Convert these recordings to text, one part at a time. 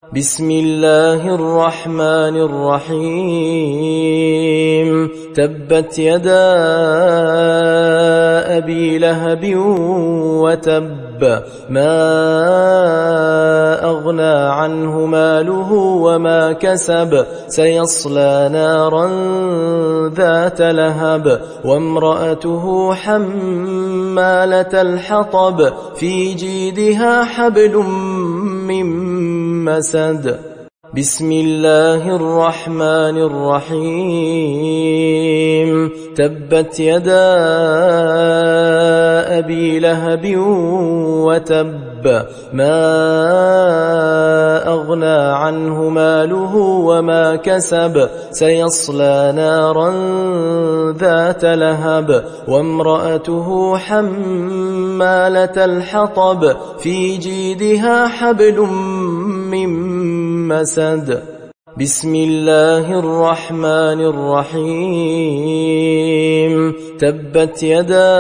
بسم الله الرحمن الرحيم تبت يدا أبي لهب وتب ما أغنى عنه ماله وما كسب سيصلى نارا ذات لهب وامرأته حمالة الحطب في جيدها حبل من مسد بسم الله الرحمن الرحيم تبت يدا أبي لهب وتب ما أغنى عنه ماله وما كسب سيصلى نارا ذات لهب وامرأته حمالة الحطب في جيدها حبل من مسد بسم الله الرحمن الرحيم تبت يدا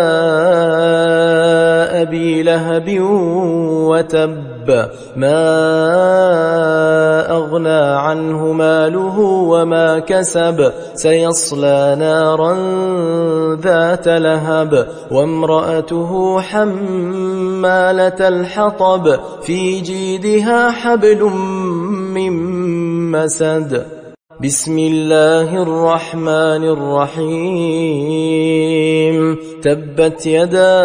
أبي لهب وتب ما أغنى عنه ماله وما كسب سيصلى نارا ذات لهب وامرأته حمالة الحطب في جيدها حبل من مسد بسم الله الرحمن الرحيم تبت يدا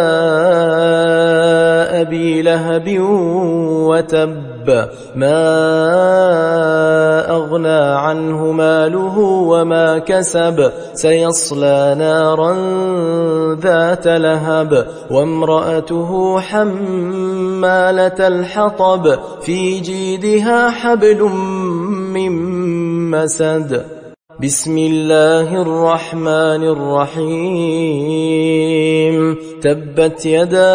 أبي لهب وتب ما أغنى عنه ماله وما كسب سيصلى نارا ذات لهب وامرأته حمالة الحطب في جيدها حبل من مسد بسم الله الرحمن الرحيم تبت يدا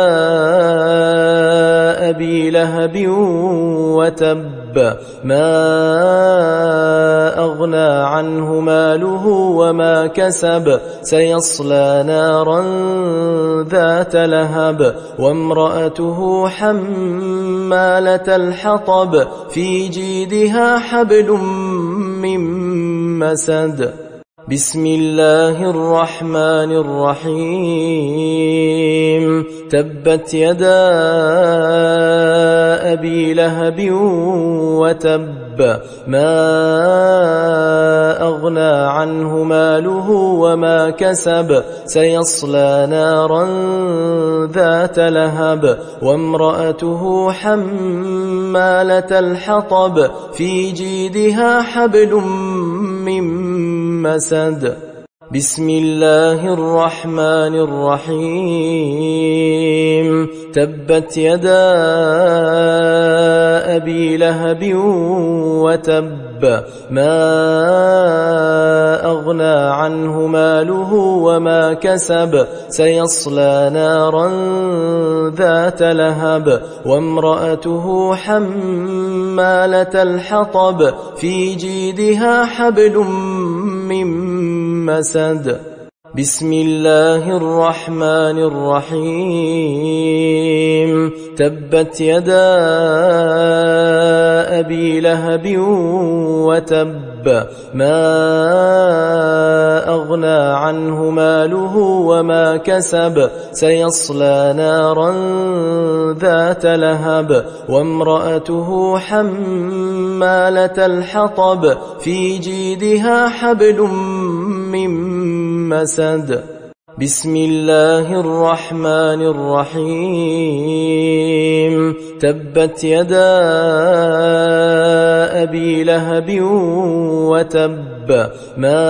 أبي لهب وتب ما أغنى عنه ماله وما كسب سيصلى نارا ذات لهب وامرأته حمالة الحطب في جيدها حبل من مسد بسم الله الرحمن الرحيم تبت يدا أبي لهب وتب ما أغنى عنه ماله وما كسب سيصلى نارا ذات لهب وامرأته حمالة الحطب في جيدها حبل من مسد بسم الله الرحمن الرحيم تبت يدا أبي لهب وتب ما أغنى عنه ماله وما كسب سيصلى نارا ذات لهب وامرأته حمالة الحطب في جيدها حبل من مسد بسم الله الرحمن الرحيم تبت يدا أبي لهب وتب ما أغنى عنه ماله وما كسب سيصلى نارا ذات لهب وامرأته حمالة الحطب في جيدها حبل من مسد بسم الله الرحمن الرحيم تبت يدا أبي لهب وتب ما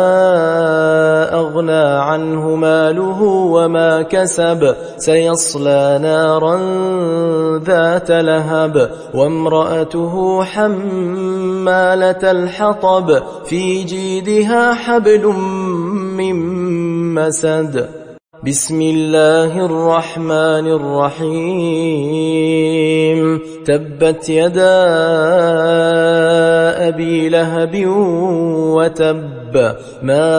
أغنى عنه ماله وما كسب سيصلى نارا ذات لهب وامرأته حمالة الحطب في جيدها حبل من مسد بسم الله الرحمن الرحيم تبت يدا أبي لهب وتب ما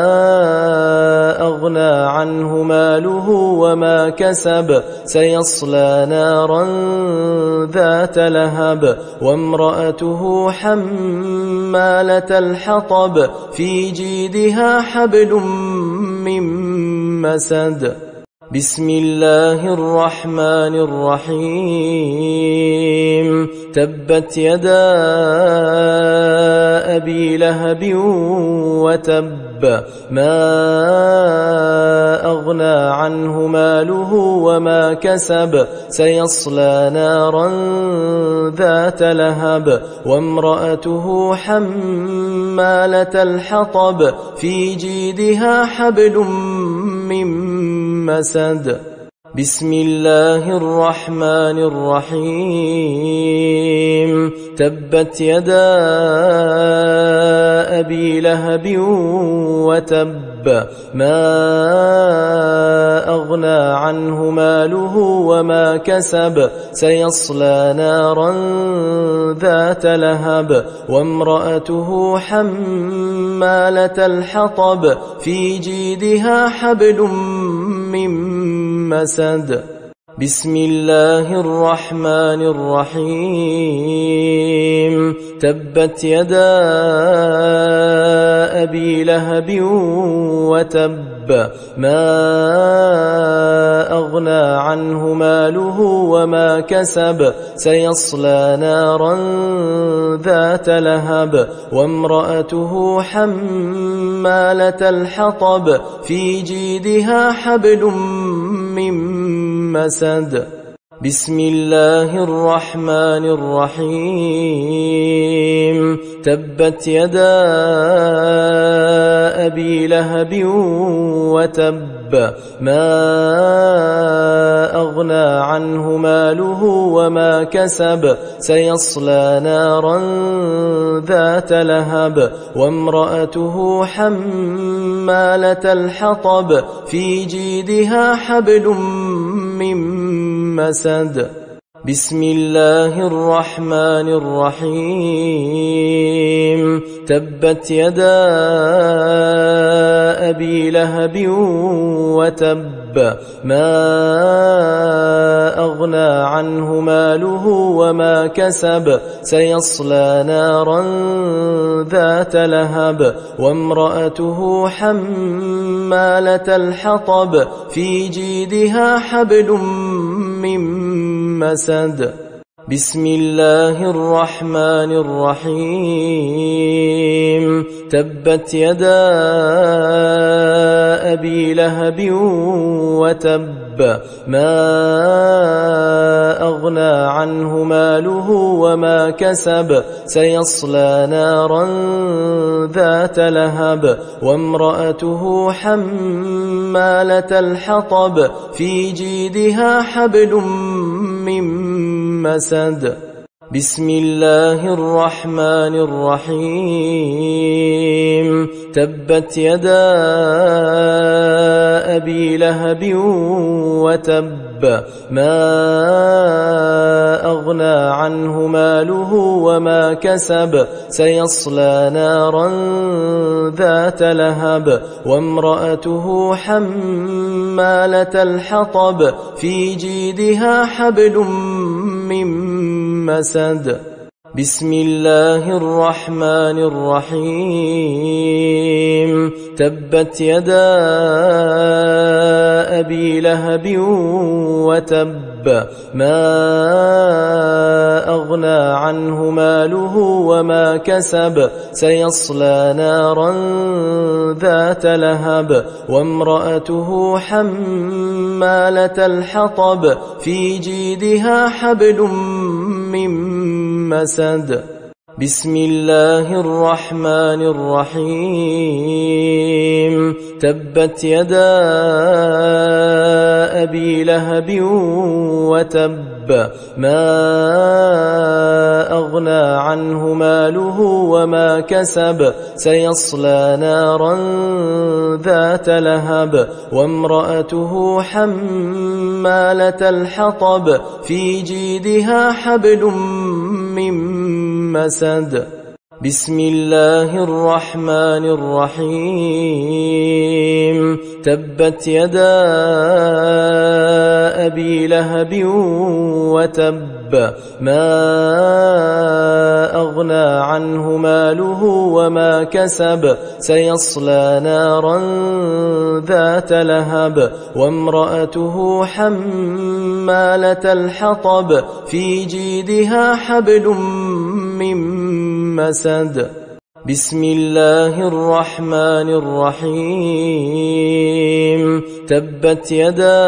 أغنى عنه ماله وما كسب سيصلى نارا ذات لهب وامرأته حمالة الحطب في جيدها حبل من مسد بسم الله الرحمن الرحيم تبت يدا أبي لهب وتب ما أغنى عنه ماله وما كسب سيصلى نارا ذات لهب وامرأته حمالة الحطب في جيدها حبل من مسد بسم الله الرحمن الرحيم تبت يدا أبي لهب وتب ما أغنى عنه ماله وما كسب سيصلى نارا ذات لهب وامرأته حمالة الحطب في جيدها حبل من مسد بسم الله الرحمن الرحيم تبت يدا أبي لهب وتب ما أغنى عنه ماله وما كسب سيصلى نارا ذات لهب وامرأته حمالة الحطب في جيدها حبل من مسد بسم الله الرحمن الرحيم تبت يدا أبي لهب وتب ما أغنى عنه ماله وما كسب سيصلى نارا ذات لهب وامرأته حمالة الحطب في جيدها حبل من مسد بسم الله الرحمن الرحيم تبت يدا أبي لهب وتب ما أغنى عنه ماله وما كسب سيصلى نارا ذات لهب وامرأته حمالة الحطب في جيدها حبل من مسد بسم الله الرحمن الرحيم تبت يدا أبي لهب وتب ما أغنى عنه ماله وما كسب سيصلى نارا ذات لهب وامرأته حمالة الحطب في جيدها حبل من مسد بسم الله الرحمن الرحيم تبت يدا أبي لهب وتب ما أغنى عنه ماله وما كسب سيصلى نارا ذات لهب وامرأته حمالة الحطب في جيدها حبل من مسد بسم الله الرحمن الرحيم تبت يدا أبي لهب وتب ما أغنى عنه ماله وما كسب سيصلى نارا ذات لهب وامرأته حمالة الحطب في جيدها حبل من مسد بسم الله الرحمن الرحيم تبت يدا أبي لهب وتب ما أغنى عنه ماله وما كسب سيصلى نارا ذات لهب وامرأته حمالة الحطب في جيدها حبل من مسد بسم الله الرحمن الرحيم تبت يدا أبي لهب وتب ما أغنى عنه ماله وما كسب سيصلى نارا ذات لهب وامرأته حمالة الحطب في جيدها حبل من مسد بسم الله الرحمن الرحيم تبت يدا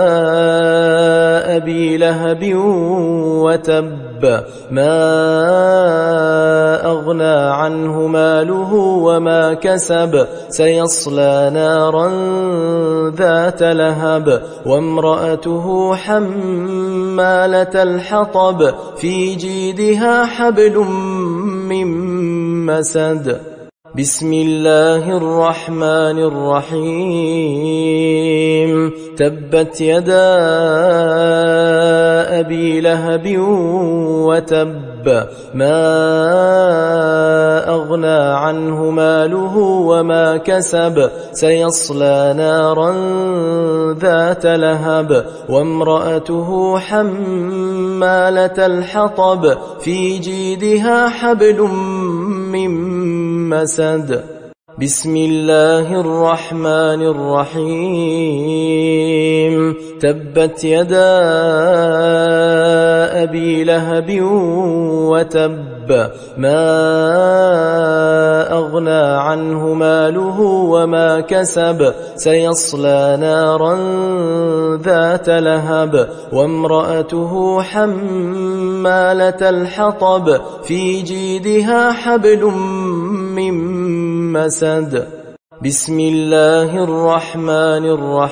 أبي لهب وتب ما أغنى عنه ماله وما كسب سيصلى نارا ذات لهب وامرأته حمالة الحطب في جيدها حبل من مسد بسم الله الرحمن الرحيم تبت يدا أبي لهب وتب ما أغنى عنه ماله وما كسب سيصلى نارا ذات لهب وامرأته حمالة الحطب في جيدها حبل من مسد بسم الله الرحمن الرحيم تبت يدا أبي لهب وتب ما أغنى عنه ماله وما كسب سيصلى نارا ذات لهب وامرأته حمالة الحطب في جيدها حبل من مسد بسم الله الرحمن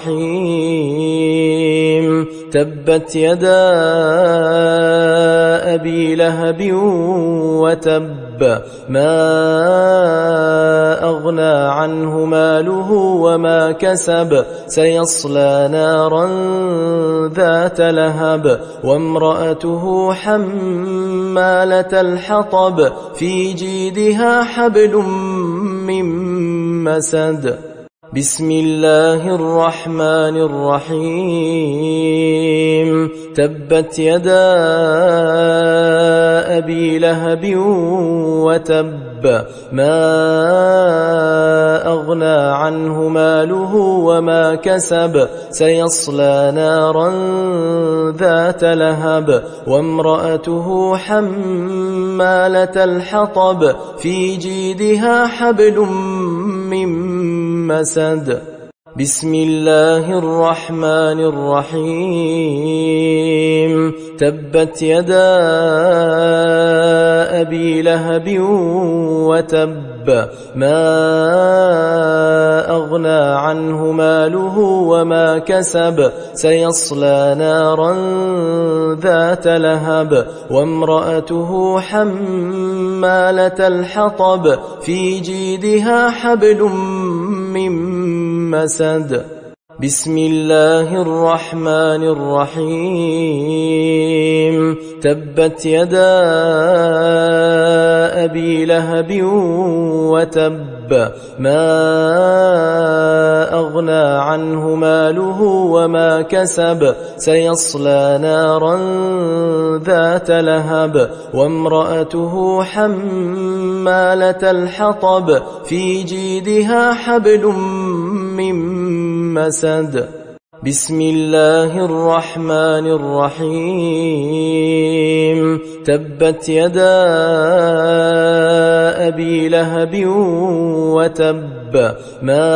الرحيم تبت يدا أبي لهب وتب ما أغنى عنه ماله وما كسب سيصلى نارا ذات لهب وامرأته حمالة الحطب في جيدها حبل من مسد بسم الله الرحمن الرحيم تبت يدا أبي لهب وتب ما أغنى عنه ماله وما كسب سيصلى نارا ذات لهب وامرأته حمالة الحطب في جيدها حبل من مسد بسم الله الرحمن الرحيم تبت يدا أبي لهب وتب ما أغنى عنه ماله وما كسب سيصلى نارا ذات لهب وامرأته حمالة الحطب في جيدها حبل من مسد بسم الله الرحمن الرحيم تبت يدا أبي لهب وتب ما أغنى عنه ماله وما كسب سيصلى نارا ذات لهب وامرأته حمالة الحطب في جيدها حبل من مسد بسم الله الرحمن الرحيم تبت يدا أبي لهب وتب ما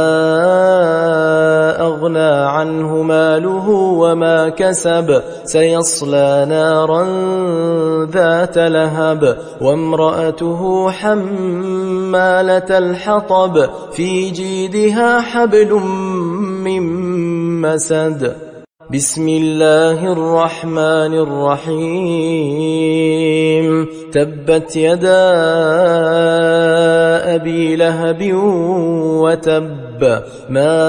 أغنى عنه ماله وما كسب سيصلى نارا ذات لهب وامرأته حمالة الحطب في جيدها حبل من مسد بسم الله الرحمن الرحيم تبت يدا أبي لهب وتب ما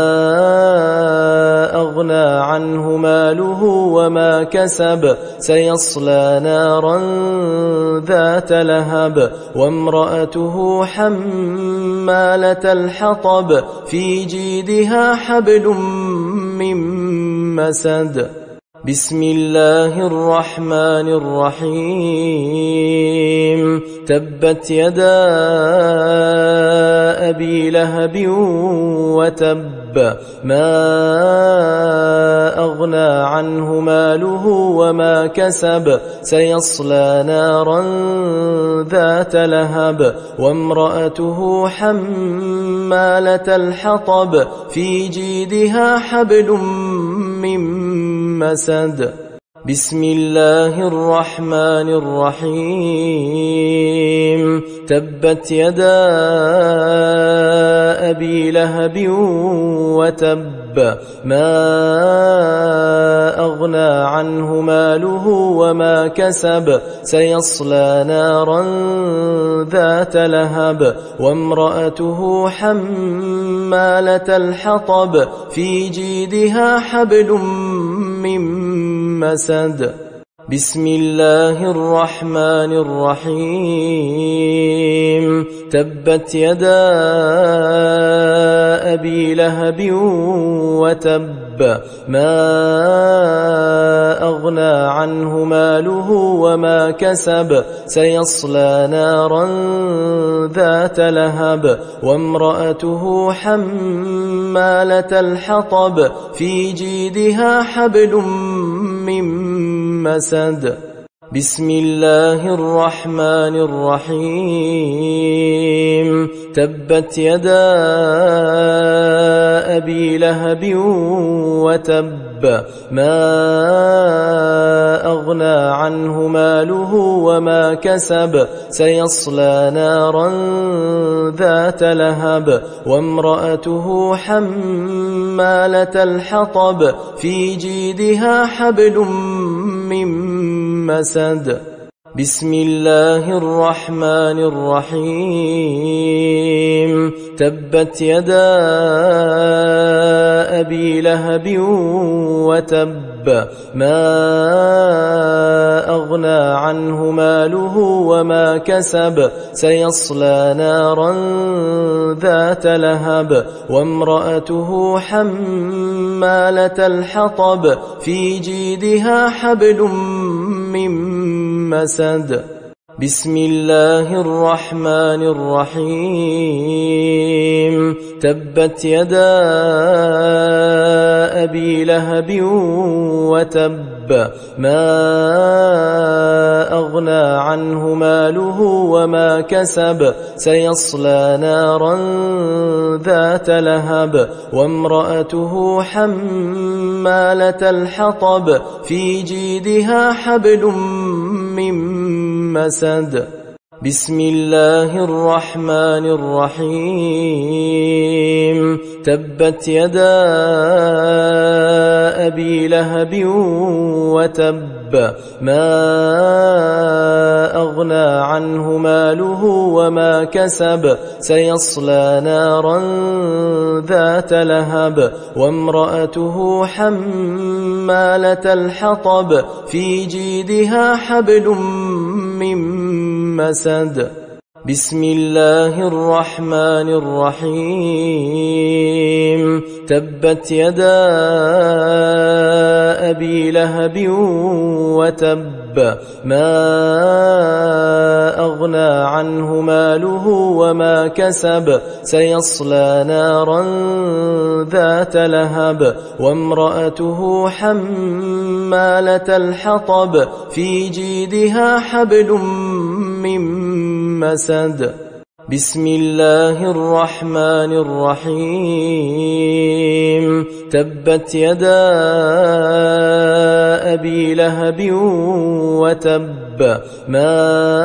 أغنى عنه ماله وما كسب سيصلى نارا ذات لهب وامرأته حمالة الحطب في جيدها حبل من مسد. بسم الله الرحمن الرحيم. تبت يدا أبي لهب وتب ما أغنى عنه ماله وما كسب سيصلى نارا ذات لهب وامرأته حمالة الحطب في جيدها حبل من مسد. بسم الله الرحمن الرحيم. تبت يدا أبي لهب وتب ما أغنى عنه ماله وما كسب سيصلى نارا ذات لهب وامرأته حمالة الحطب في جيدها حبل من مسد. بسم الله الرحمن الرحيم. تبت يدا أبي لهب وتب ما أغنى عنه ماله وما كسب سيصلى نارا ذات لهب وامرأته حمالة الحطب في جيدها حبل من مسد. بسم الله الرحمن الرحيم. تبت يدا أبي لهب وتب ما أغنى عنه ماله وما كسب سيصلى نارا ذات لهب وامرأته حمالة الحطب في جيدها حبل من مسد. بسم الله الرحمن الرحيم. تبت يدا أبي لهب وتب ما أغنى عنه ماله وما كسب سيصلى نارا ذات لهب وامرأته حمالة الحطب في جيدها حبل من مسد. بسم الله الرحمن الرحيم. تبت يدا أبي لهب وتب ما أغنى عنه ماله وما كسب سيصلى نارا ذات لهب وامرأته حمالة الحطب في جيدها حبل من مسد. بسم الله الرحمن الرحيم. تبت يدا أبي لهب وتب ما أغنى عنه ماله وما كسب سيصلى نارا ذات لهب وامرأته حمالة الحطب في جيدها حبل من مسد. بسم الله الرحمن الرحيم. تبت يدا أبي لهب وتب ما أغنى عنه ماله وما كسب سيصلى نارا ذات لهب وامرأته حمالة الحطب في جيدها حبل من مسد. بسم الله الرحمن الرحيم. تبت يدا أبي لهب وتب ما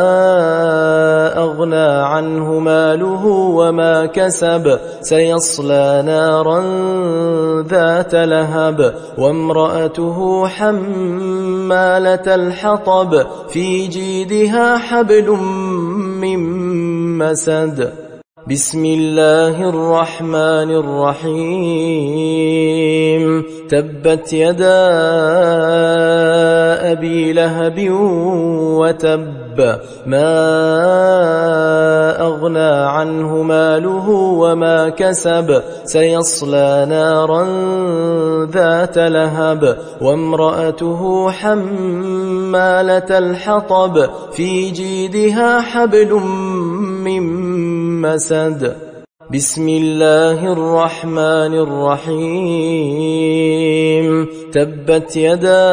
أغنى عنه ماله وما كسب سيصلى نارا ذات لهب وامرأته حمالة الحطب في جيدها حبل من مسد. بسم الله الرحمن الرحيم تبت يدا أبي لهب وتب ما أغنى عنه ماله وما كسب سيصلى نارا ذات لهب وامرأته حمالة الحطب في جيدها حبل من مسد بسم الله الرحمن الرحيم تبت يدا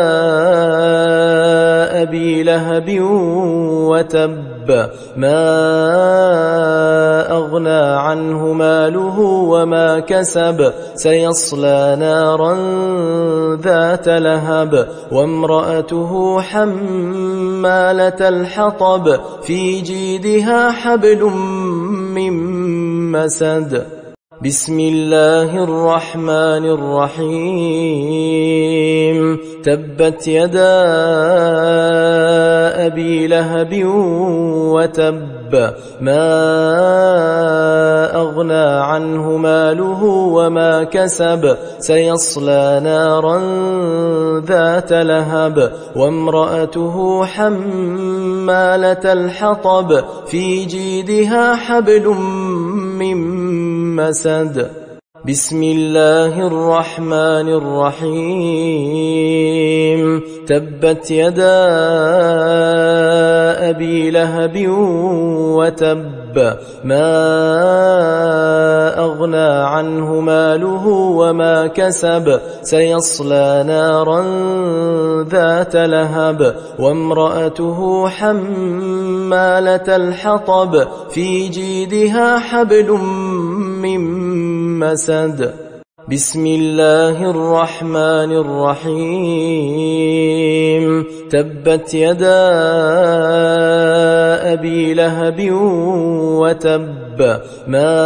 أبي لهب وتب ما أغنى عنه ماله وما كسب سيصلى نارا ذات لهب وامرأته حمالة الحطب في جيدها حبل من مسد بسم الله الرحمن الرحيم تبت يدا أبي لهب وتب ما أغنى عنه ماله وما كسب سيصلى نارا ذات لهب وامرأته حمالة الحطب في جيدها حبل من مسد بسم الله الرحمن الرحيم تبت يدا أبي لهب وتب ما أغنى عنه ماله وما كسب سيصلى نارا ذات لهب وامرأته حمالة الحطب في جيدها حبل من مسد بسم الله الرحمن الرحيم تبت يدا أبي لهب وتب ما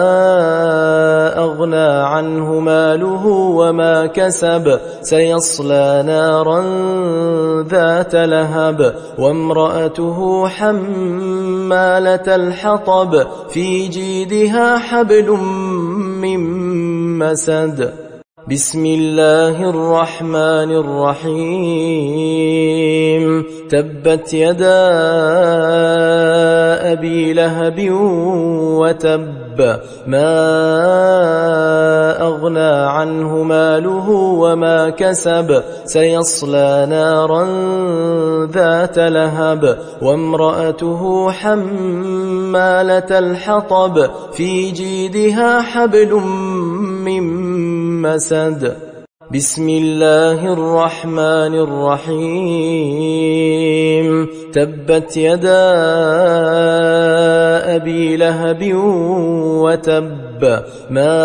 أغنى عنه ماله وما كسب سيصلى نارا ذات لهب وامرأته حمالة الحطب في جيدها حبل من مسد بسم الله الرحمن الرحيم تبت يدا أبي لهب وتب ما أغنى عنه ماله وما كسب سيصلى نارا ذات لهب وامرأته حمالة الحطب في جيدها حبل من مسد بسم الله الرحمن الرحيم تبت يدا أبي لهب وتب ما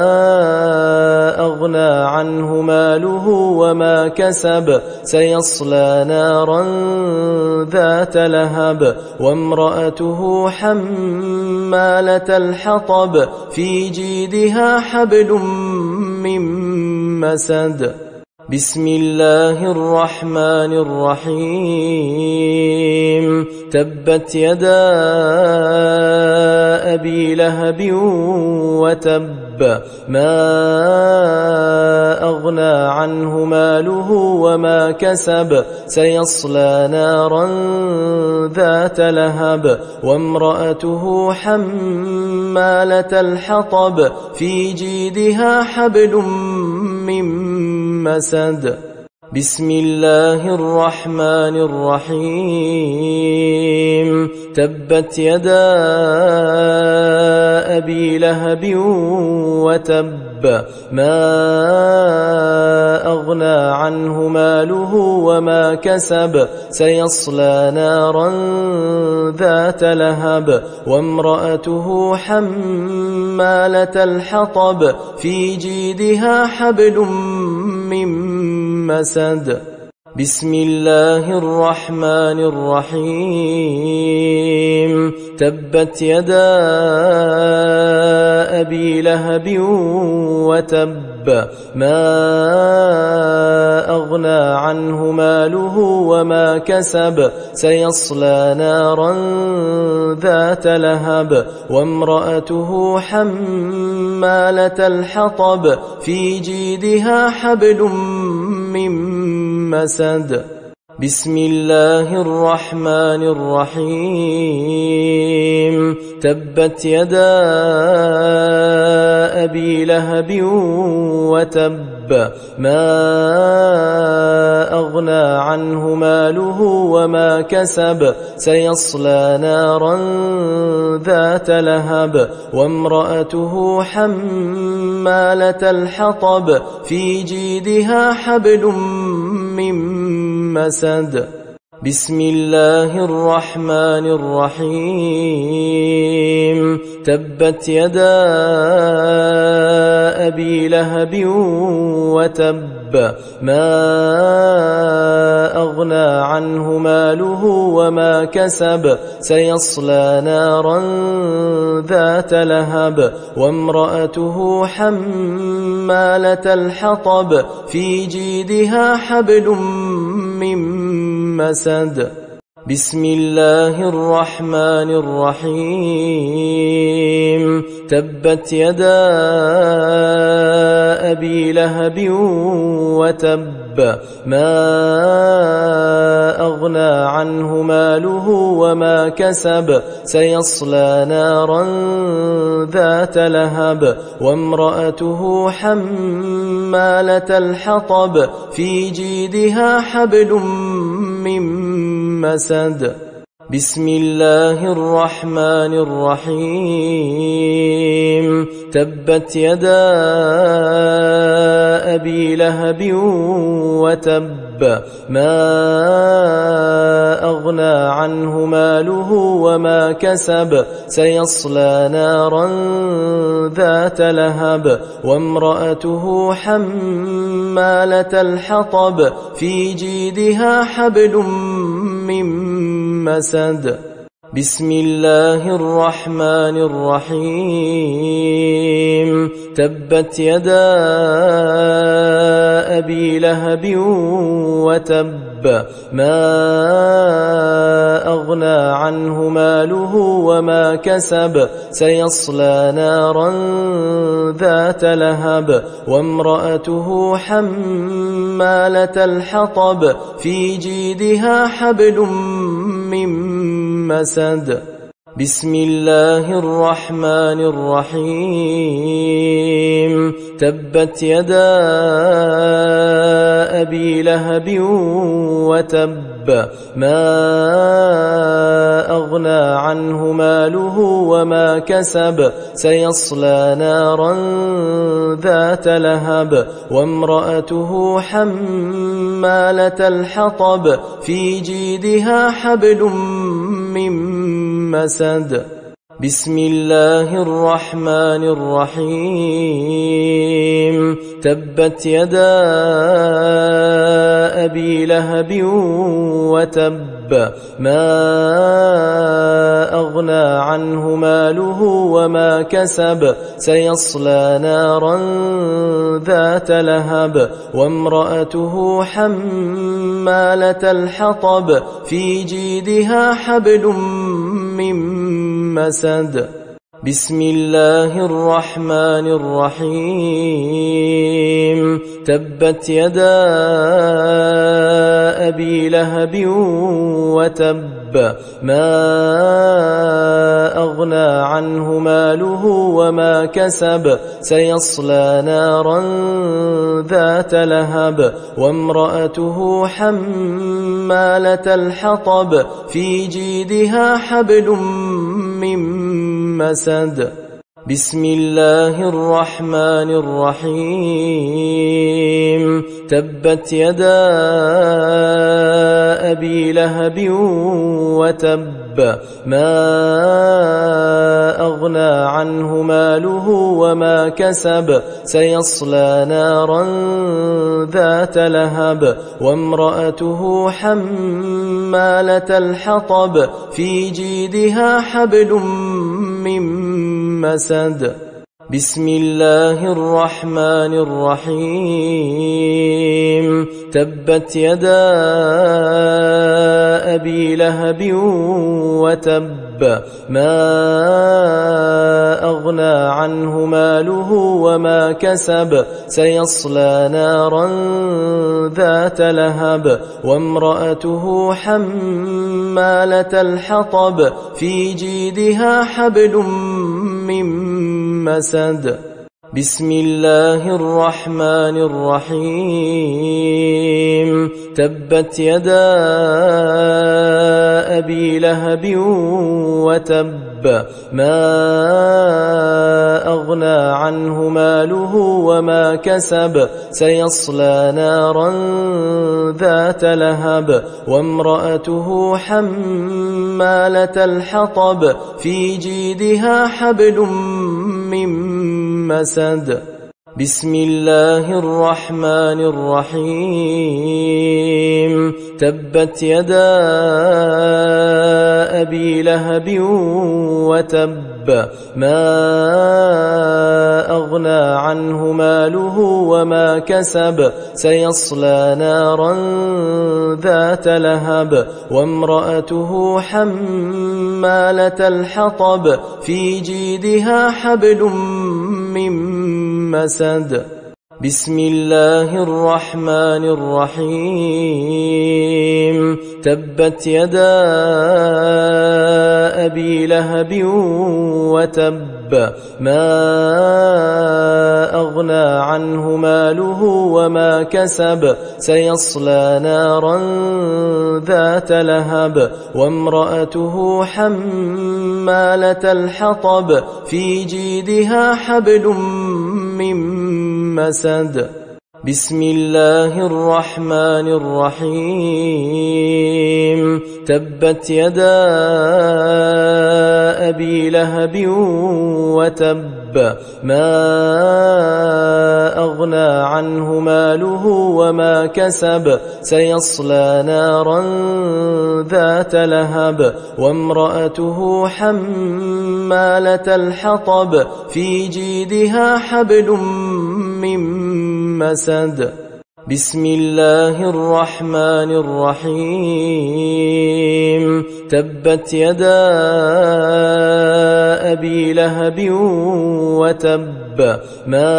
أغنى عنه ماله وما كسب سيصلى نارا ذات لهب وامرأته حمالة الحطب في جيدها حبل من مسد بسم الله الرحمن الرحيم تبت يدا أبي لهب وتب ما أغنى عنه ماله وما كسب سيصلى نارا ذات لهب وامرأته حمالة الحطب في جيدها حبل من مسد بسم الله الرحمن الرحيم تبت يدا أبي لهب وتب ما أغنى عنه ماله وما كسب سيصلى نارا ذات لهب وامرأته حمالة الحطب في جيدها حبل من مسد بسم الله الرحمن الرحيم تبت يدا أبي لهب وتب ما أغنى عنه ماله وما كسب سيصلى نارا ذات لهب وامرأته حمالة الحطب في جيدها حبل من مسد. بسم الله الرحمن الرحيم. تبت يدا أبي لهب وتب ما أغنى عنه ماله وما كسب سيصلى نارا ذات لهب وامرأته حمالة الحطب في جيدها حبل من مسد. بسم الله الرحمن الرحيم. تبت يدا أبي لهب وتب ما أغنى عنه ماله وما كسب سيصلى نارا ذات لهب وامرأته حمالة الحطب في جيدها حبل من مسد. بسم الله الرحمن الرحيم. تبت يدا أبي لهب وتب ما أغنى عنه ماله وما كسب سيصلى نارا ذات لهب وامرأته حمالة الحطب في جيدها حبل من مسد. بسم الله الرحمن الرحيم. تبت يدا أبي لهب وتب ما أغنى عنه ماله وما كسب سيصلى نارا ذات لهب وامرأته حمالة الحطب في جيدها حبل من مسد. بسم الله الرحمن الرحيم. تبت يدا أبي لهب وتب ما أغنى عنه ماله وما كسب سيصلى نارا ذات لهب وامرأته حمالة الحطب في جيدها حبل من مسد. بسم الله الرحمن الرحيم. تبت يدا أبي لهب وتب ما أغنى عنه ماله وما كسب سيصلى نارا ذات لهب وامرأته حمالة الحطب في جيدها حبل من مسد. بسم الله الرحمن الرحيم. تبت يدا أبي لهب وتب ما أغنى عنه ماله وما كسب سيصلى نارا ذات لهب وامرأته حمالة الحطب في جيدها حبل من مسد. بسم الله الرحمن الرحيم. تبت يدا أبي لهب وتب ما أغنى عنه ماله وما كسب سيصلى نارا ذات لهب وامرأته حمالة الحطب في جيدها حبل من مسد. بسم الله الرحمن الرحيم. تبت يدا أبي لهب وتب ما أغنى عنه ماله وما كسب سيصلى نارا ذات لهب وامرأته حمالة الحطب في جيدها حبل من مسد. بسم الله الرحمن الرحيم تبت يدا أبي لهب وتب ما أغنى عنه ماله وما كسب سيصلى نارا ذات لهب وامرأته حمالة الحطب في جيدها حبل من مسد بسم الله الرحمن الرحيم تبت يدا أبي لهب وتب ما أغنى عنه ماله وما كسب سيصلى نارا ذات لهب وامرأته حمالة الحطب في جيدها حبل من مسد بسم الله الرحمن الرحيم تبت يدا أبي لهب وتب ما أغنى عنه ماله وما كسب سيصلى نارا ذات لهب وامرأته حمالة الحطب في جيدها حبل من مسد بسم الله الرحمن الرحيم تبت يدا أبي لهب وتب ما أغنى عنه ماله وما كسب سيصلى نارا ذات لهب وامرأته حمالة الحطب في جيدها حبل من مسد بسم الله الرحمن الرحيم تبت يدا أبي لهب وتب ما أغنى عنه ماله وما كسب سيصلى نارا ذات لهب وامرأته حمالة الحطب في جيدها حبل من مسد بسم الله الرحمن الرحيم تبت يدا أبي لهب وتب ما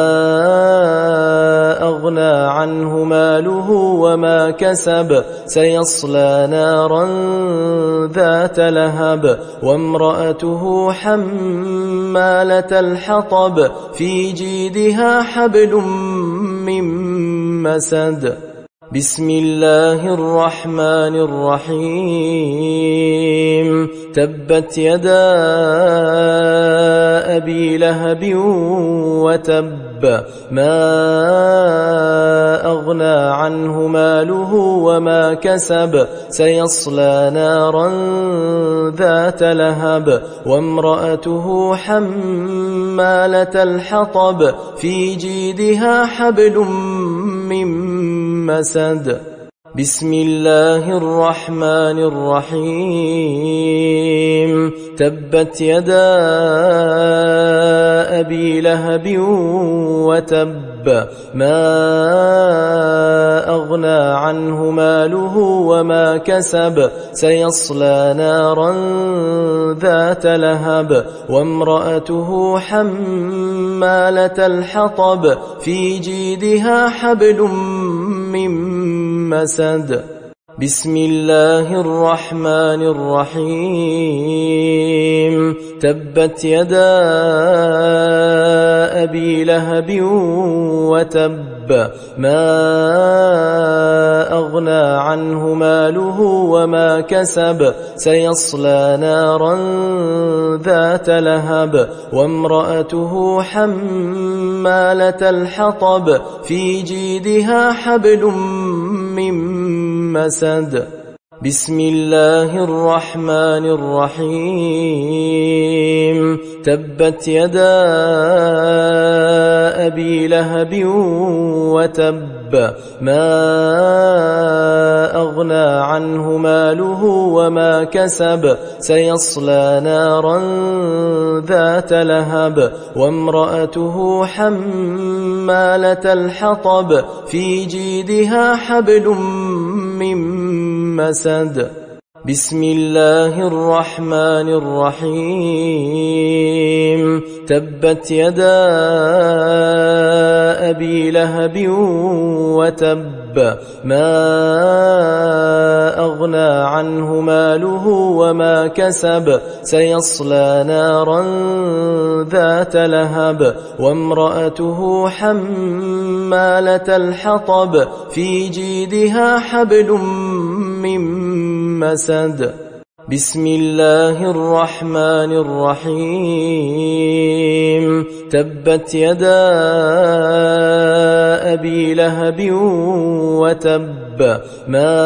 أغنى عنه ماله وما كسب سيصلى نارا ذات لهب وامرأته حمالة الحطب في جيدها حبل من مسد بسم الله الرحمن الرحيم تبت يدا أبي لهب وتب ما أغنى عنه ماله وما كسب سيصلى نارا ذات لهب وامرأته حمالة الحطب في جيدها حبل من مسد بسم الله الرحمن الرحيم تبت يدا أبي لهب وتب ما أغنى عنه ماله وما كسب سيصلى نارا ذات لهب وامرأته حمالة الحطب في جيدها حبل من مسد بسم الله الرحمن الرحيم تبت يدا أبي لهب وتب ما أغنى عنه ماله وما كسب سيصلى نارا ذات لهب وامرأته حمالة الحطب في جيدها حبل من مسد بسم الله الرحمن الرحيم تبت يدا أبي لهب وتب ما أغنى عنه ماله وما كسب سيصلى نارا ذات لهب وامرأته حمالة الحطب في جيدها حبل من مسد. بسم الله الرحمن الرحيم. تبت يدا أبي لهب وتب ما أغنى عنه ماله وما كسب سيصلى نارا ذات لهب وامرأته حمالة الحطب في جيدها حبل من مسد. بسم الله الرحمن الرحيم. تبت يدا أبي لهب وتب ما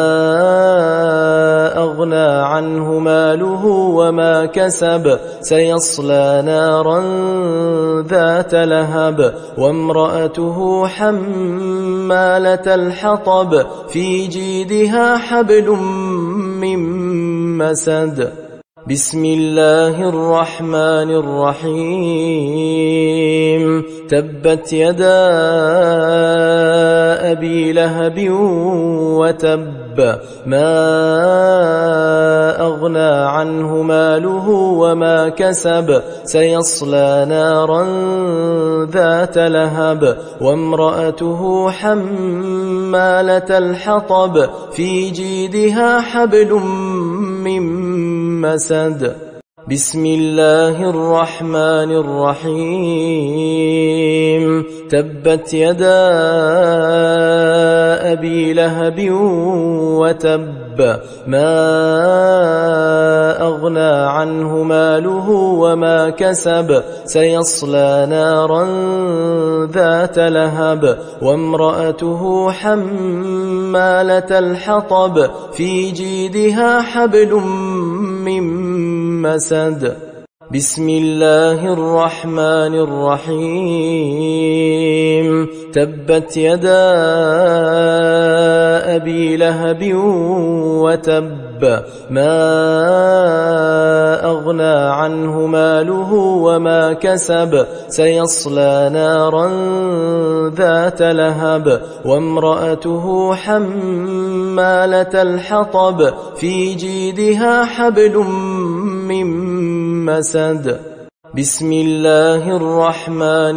أغنى عنه ماله وما كسب سيصلى نارا ذات لهب وامرأته حمالة الحطب في جيدها حبل من مسد. بسم الله الرحمن الرحيم. تبت يدا أبي لهب وتب ما أغنى عنه ماله وما كسب سيصلى نارا ذات لهب وامرأته حمالة الحطب في جيدها حبل من مسد. بسم الله الرحمن الرحيم. تبت يدا أبي لهب وتب ما أغنى عنه ماله وما كسب سيصلى نارا ذات لهب وامرأته حمالة الحطب في جيدها حبل من مسد. بسم الله الرحمن الرحيم. تبت يدا أبي لهب وتب ما أغنى عنه ماله وما كسب سيصلى نارا ذات لهب وامرأته حمالة الحطب في جيدها حبل من مسد. بسم الله الرحمن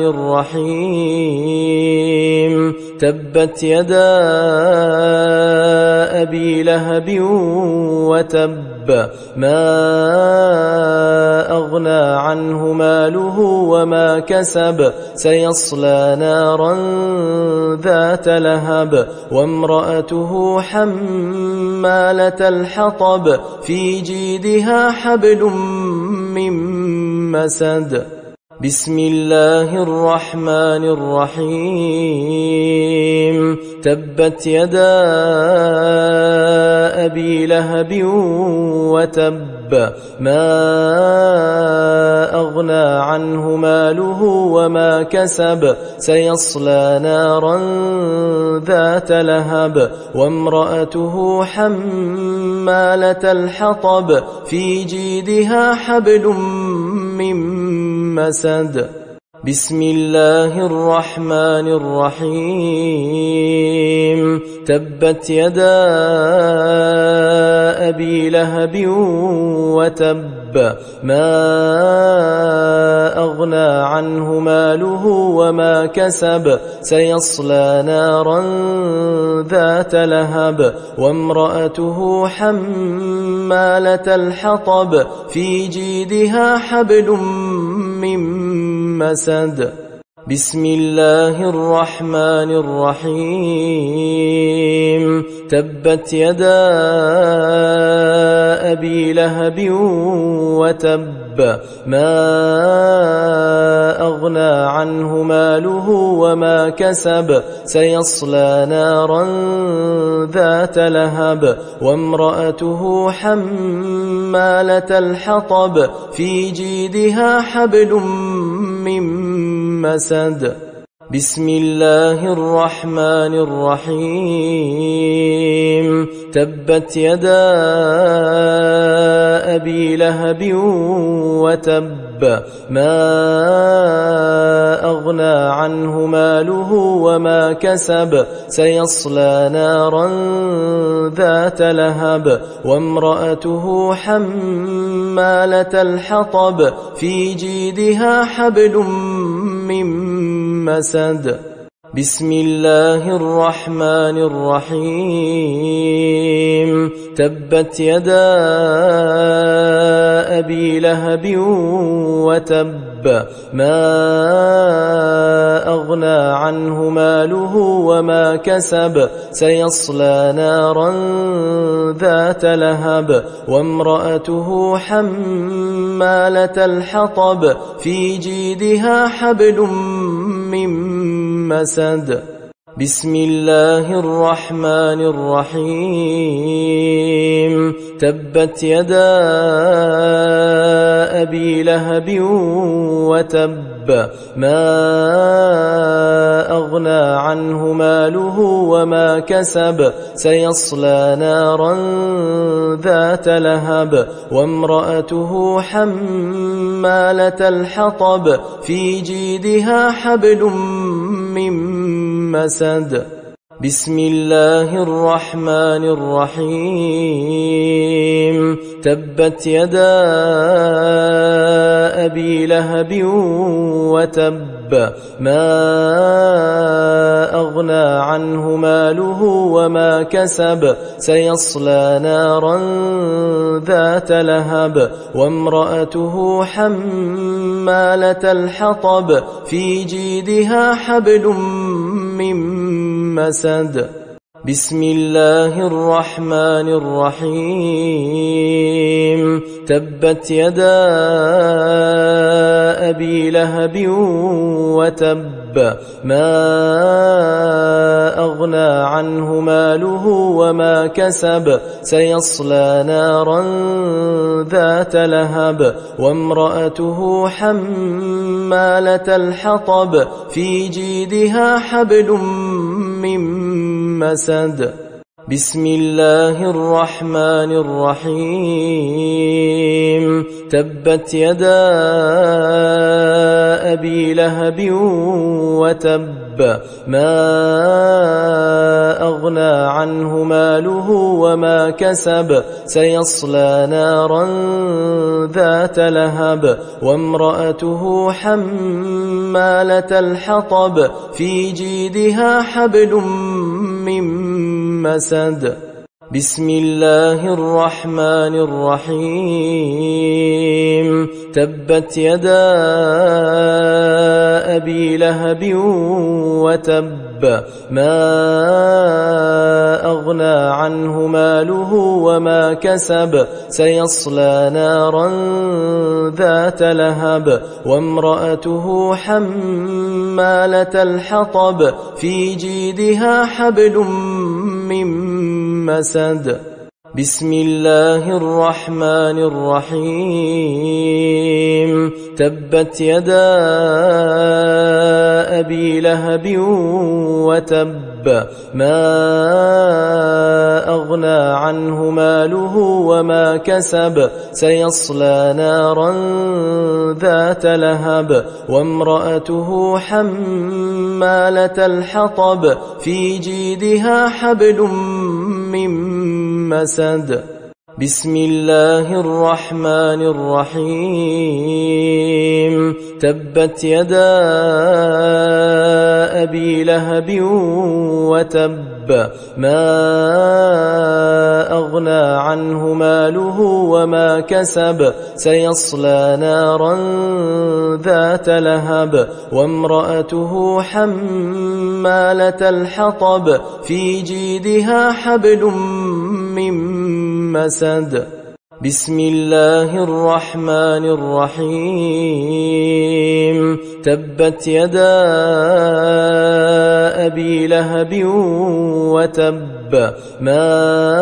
الرحيم. تبت يدا أبي لهب وتب ما أغنى عنه ماله وما كسب سيصلى نارا ذات لهب وامرأته حمالة الحطب في جيدها حبل من مسد. بسم الله الرحمن الرحيم. تبت يدا أبي لهب وتب ما أغنى عنه ماله وما كسب سيصلى نارا ذات لهب وامرأته حمالة الحطب في جيدها حبل من مسد. بسم الله الرحمن الرحيم. تبت يدا أبي لهب وتب ما أغنى عنه ماله وما كسب سيصلى نارا ذات لهب وامرأته حمالة الحطب في جيدها حبل من مسد. بسم الله الرحمن الرحيم. تبت يدا أبي لهب وتب ما أغنى عنه ماله وما كسب سيصلى نارا ذات لهب وامرأته حمالة الحطب في جيدها حبل من مسد. بسم الله الرحمن الرحيم تبت يدا أبي لهب وتب ما أغنى عنه ماله وما كسب سيصلى نارا ذات لهب وامرأته حمالة الحطب في جيدها حبل من مسد بسم الله الرحمن الرحيم تبت يدا أبي لهب وتب ما أغنى عنه ماله وما كسب سيصلى نارا ذات لهب وامرأته حمالة الحطب في جيدها حبل من مسد بسم الله الرحمن الرحيم تبت يدا أبي لهب وتب ما أغنى عنه ماله وما كسب سيصلى نارا ذات لهب وامرأته حمالة الحطب في جيدها حبل من مسد بسم الله الرحمن الرحيم تبت يدا أبي لهب وتب ما أغنى عنه ماله وما كسب سيصلى نارا ذات لهب وامرأته حمالة الحطب في جيدها حبل من مسد بسم الله الرحمن الرحيم تبت يدا أبي لهب وتب ما أغنى عنه ماله وما كسب سيصلى نارا ذات لهب وامرأته حمالة الحطب في جيدها حبل من مسد بسم الله الرحمن الرحيم تبت يدا أبي لهب وتب ما أغنى عنه ماله وما كسب سيصلى نارا ذات لهب وامرأته حمالة الحطب في جيدها حبل من مسد بسم الله الرحمن الرحيم تبت يدا أبي لهب وتب ما أغنى عنه ماله وما كسب سيصلى نارا ذات لهب وامرأته حمالة الحطب في جيدها حبل من مسد بسم الله الرحمن الرحيم تبت يدا أبي لهب وتب ما أغنى عنه ماله وما كسب سيصلى نارا ذات لهب وامرأته حمالة الحطب في جيدها حبل من مسد بسم الله الرحمن الرحيم تبت يدا أبي لهب وتب ما أغنى عنه ماله وما كسب سيصلى نارا ذات لهب وامرأته حمالة الحطب في جيدها حبل من مسد بسم الله الرحمن الرحيم تبت يدا أبي لهب وتب ما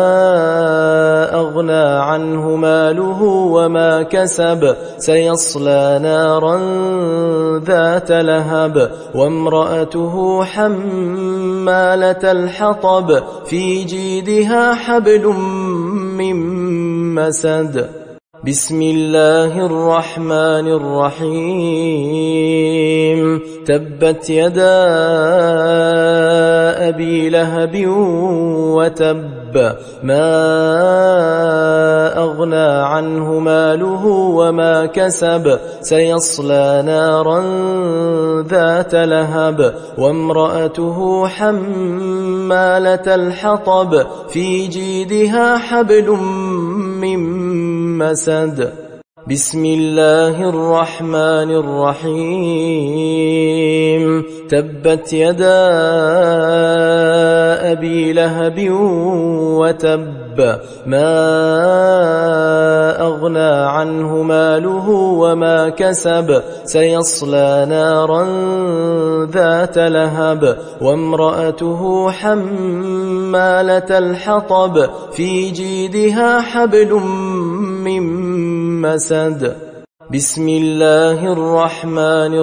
أغنى عنه ماله وما كسب سيصلى نارا ذات لهب وامرأته حمالة الحطب في جيدها حبل من مسد. بسم الله الرحمن الرحيم. تبت يدا أبي لهب وتب ما أغنى عنه ماله وما كسب سيصلى نارا ذات لهب وامرأته حمالة الحطب في جيدها حبل من مسد. بسم الله الرحمن الرحيم. تبت يدا أبي لهب وتب ما أغنى عنه ماله وما كسب سيصلى نارا ذات لهب وامرأته حمالة الحطب في جيدها حبل من مسد. بسم الله الرحمن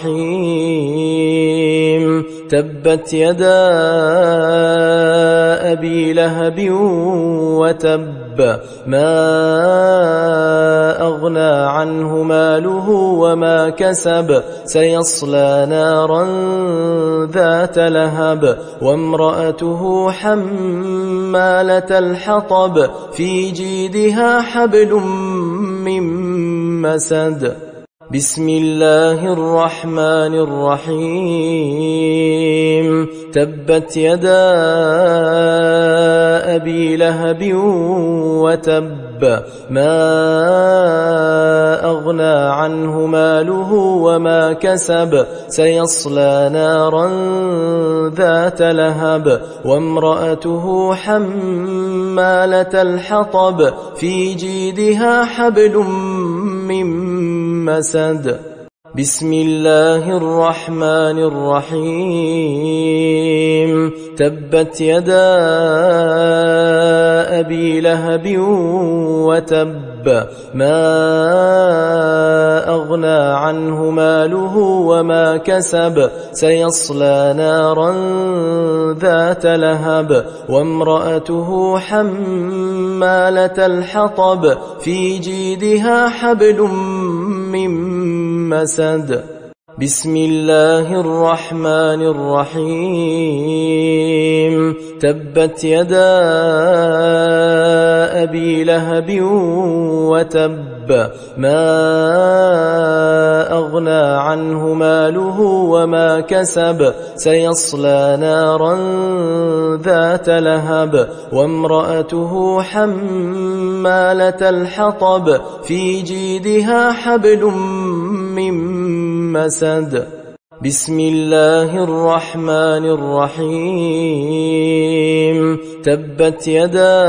الرحيم. تبت يدا أبي لهب وتب ما أغنى عنه ماله وما كسب سيصلى نارا ذات لهب وامرأته حمالة الحطب في جيدها حبل من مسد. بسم الله الرحمن الرحيم. تبت يدا أبي لهب وتب ما أغنى عنه ماله وما كسب سيصلى نارا ذات لهب وامرأته حمالة الحطب في جيدها حبل من مسد. بسم الله الرحمن الرحيم. تبت يدا أبي لهب وتب ما أغنى عنه ماله وما كسب سيصلى نارا ذات لهب وامرأته حمالة الحطب في جيدها حبل من مسد. بسم الله الرحمن الرحيم. تبت يدا أبي لهب وتب ما أغنى عنه ماله وما كسب سيصلى نارا ذات لهب وامرأته حمالة الحطب في جيدها حبل من مسد. بسم الله الرحمن الرحيم. تبت يدا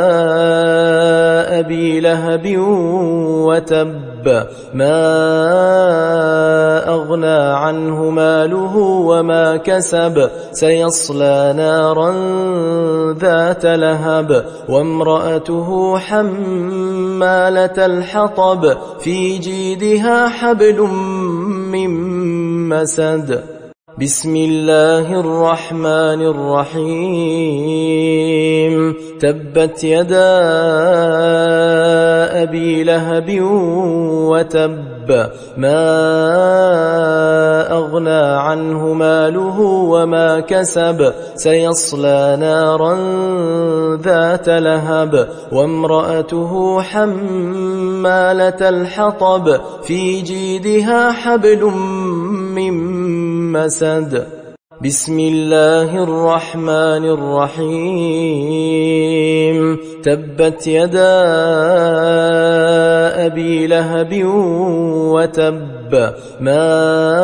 أبي لهب وتب ما أغنى عنه ماله وما كسب سيصلى نارا ذات لهب وامرأته حمالة الحطب في جيدها حبل من مسد. بسم الله الرحمن الرحيم. تبت يدا أبي لهب وتب ما أغنى عنه ماله وما كسب سيصلى نارا ذات لهب وامرأته حمالة الحطب في جيدها حبل من مسد. بسم الله الرحمن الرحيم تبت يدا أبي لهب وتب ما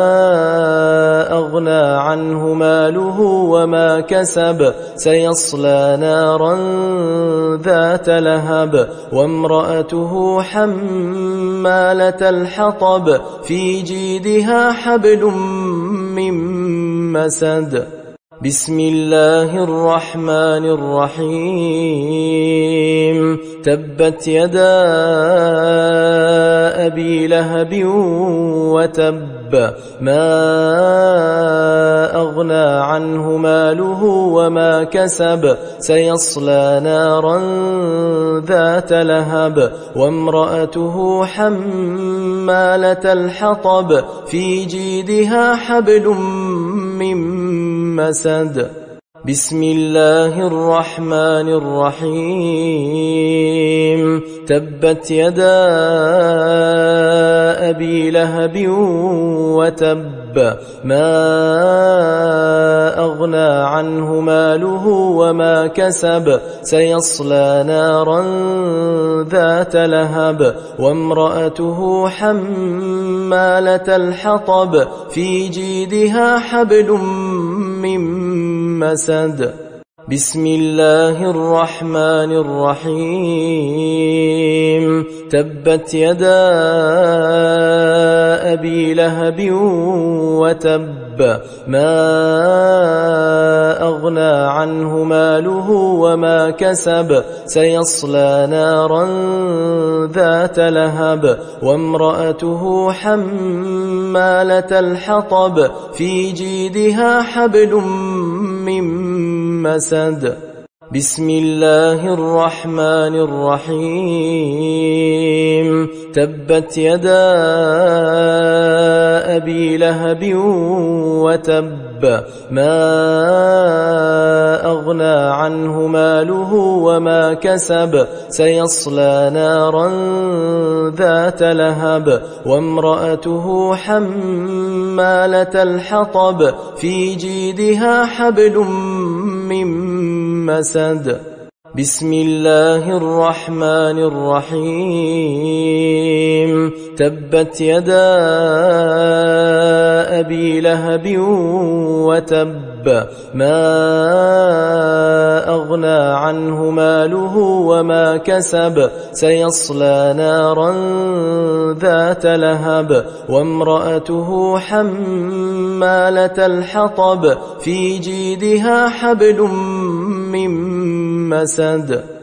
أغنى عنه ماله وما كسب سيصلى نارا ذات لهب وامرأته حمالة الحطب في جيدها حبل من مسد بسم الله الرحمن الرحيم تبت يدا أبي لهب وتب ما أغنى عنه ماله وما كسب سيصلى نارا ذات لهب وامرأته حمالة الحطب في جيدها حبل من مسد بسم الله الرحمن الرحيم تبت يدا أبي لهب وتب ما أغنى عنه ماله وما كسب سيصلى نارا ذات لهب وامرأته حمالة الحطب في جيدها حبل من مسد بسم الله الرحمن الرحيم تبت يدا أبي لهب وتب ما أغنى عنه ماله وما كسب سيصلى نارا ذات لهب وامرأته حمالة الحطب في جيدها حبل من مسد بسم الله الرحمن الرحيم تبت يدا أبي لهب وتب ما أغنى عنه ماله وما كسب سيصلى نارا ذات لهب وامرأته حمالة الحطب في جيدها حبل من مسد بسم الله الرحمن الرحيم تبت يدا أبي لهب وتب ما أغنى عنه ماله وما كسب سيصلى نارا ذات لهب وامرأته حمالة الحطب في جيدها حبل من مسد